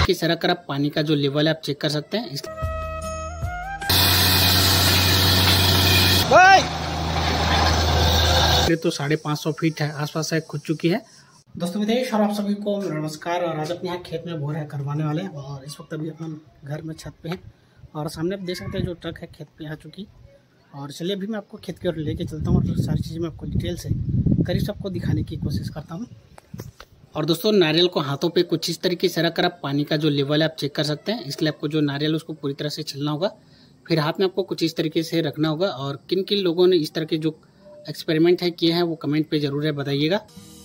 तरीके से रखकर आप पानी का जो लेवल है आप चेक कर सकते हैं। तो 550 फीट है आसपास है खुद चुकी है। दोस्तों विदेश और आप सभी को नमस्कार। और आज अपने यहाँ खेत में बोर है करवाने वाले हैं और इस वक्त अभी अपन घर में छत पे हैं और सामने आप देख सकते हैं जो ट्रक है खेत पे आ चुकी। और चलिए अभी मैं आपको खेत की ओर लेके चलता हूँ और सारी चीज़ें मैं आपको डिटेल से करीब सबको दिखाने की कोशिश करता हूँ। और दोस्तों नारियल को हाथों पे कुछ इस तरीके से रखकर आप पानी का जो लेवल है आप चेक कर सकते हैं। इसलिए आपको जो नारियल उसको पूरी तरह से छिलना होगा, फिर हाथ में आपको कुछ इस तरीके से रखना होगा। और किन किन लोगों ने इस तरह के जो एक्सपेरिमेंट है किए हैं वो कमेंट पे जरूर है बताइएगा।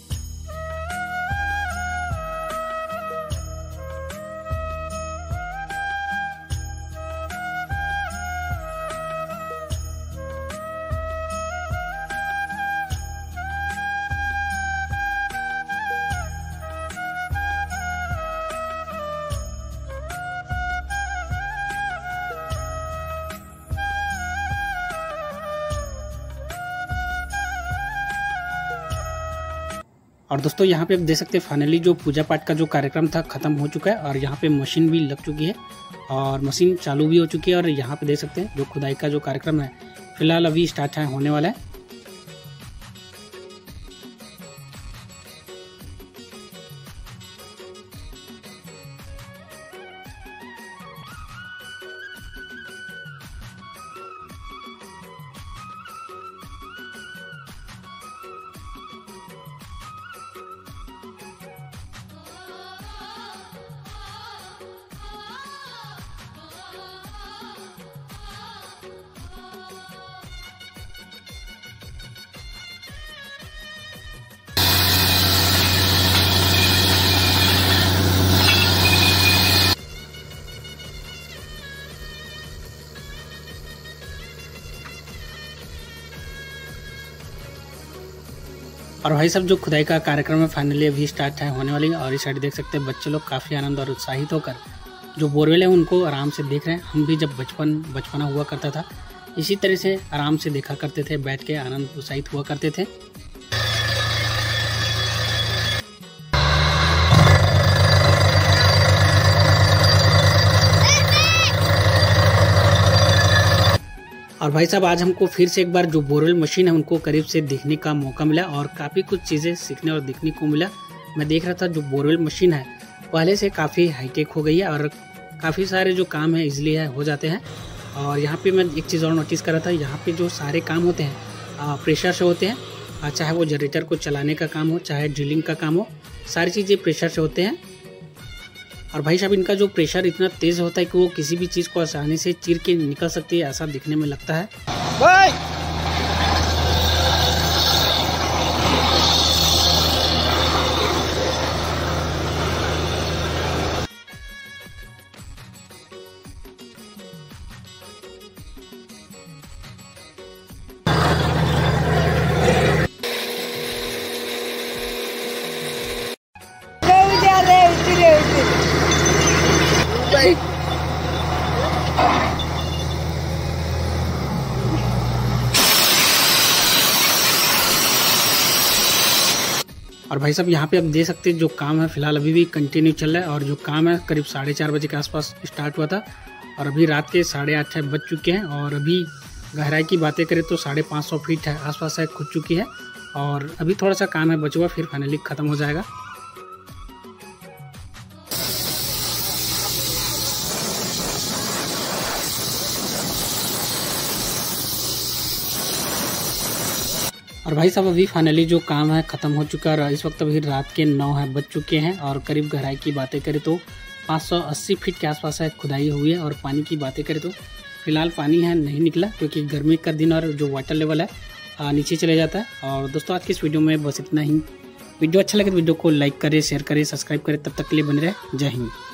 और दोस्तों यहाँ पे आप देख सकते हैं फाइनली जो पूजा पाठ का जो कार्यक्रम था खत्म हो चुका है और यहाँ पे मशीन भी लग चुकी है और मशीन चालू भी हो चुकी है। और यहाँ पे देख सकते हैं जो खुदाई का जो कार्यक्रम है फिलहाल अभी स्टार्ट होने वाला है। और भाई साहब जो खुदाई का कार्यक्रम है फाइनली अभी स्टार्ट है होने वाली है। और इस साइड देख सकते हैं बच्चे लोग काफ़ी आनंद और उत्साहित होकर जो बोरवेल है उनको आराम से देख रहे हैं। हम भी जब बचपना हुआ करता था इसी तरह से आराम से देखा करते थे, बैठ के आनंद उत्साहित हुआ करते थे। और भाई साहब आज हमको फिर से एक बार जो बोरवेल मशीन है उनको करीब से देखने का मौका मिला और काफ़ी कुछ चीज़ें सीखने और देखने को मिला। मैं देख रहा था जो बोरवेल मशीन है पहले से काफ़ी हाईटेक हो गई है और काफ़ी सारे जो काम है इजीली हो जाते हैं। और यहाँ पे मैं एक चीज़ और नोटिस कर रहा था, यहाँ पे जो सारे काम होते हैं प्रेशर से होते हैं। चाहे वो जनरेटर को चलाने का काम हो, चाहे ड्रिलिंग का काम हो, सारी चीज़ें प्रेशर से होते हैं। और भाई साहब इनका जो प्रेशर इतना तेज होता है कि वो किसी भी चीज़ को आसानी से चीर के निकल सकती है, ऐसा दिखने में लगता है। और भाई साहब यहाँ पे आप देख सकते हैं जो काम है फिलहाल अभी भी कंटिन्यू चल रहा है। और जो काम है करीब 4:30 बजे के आसपास स्टार्ट हुआ था और अभी रात के 8:30 बज चुके हैं। और अभी गहराई की बातें करें तो 550 फीट है आसपास है खुद चुकी है और अभी थोड़ा सा काम है बचा हुआ, फिर फाइनली ख़त्म हो जाएगा। और भाई साहब अभी फाइनली जो काम है ख़त्म हो चुका है और इस वक्त अभी रात के 9 बज चुके हैं। और करीब गहराई की बातें करें तो 580 फीट के आसपास है खुदाई हुई है। और पानी की बातें करें तो फिलहाल पानी है नहीं निकला क्योंकि गर्मी का दिन और जो वाटर लेवल है नीचे चले जाता है। और दोस्तों आज की इस वीडियो में बस इतना ही। वीडियो अच्छा लगे तो वीडियो को लाइक करें, शेयर करें, सब्सक्राइब करें। तब तक के लिए बने रहे। जय हिंद।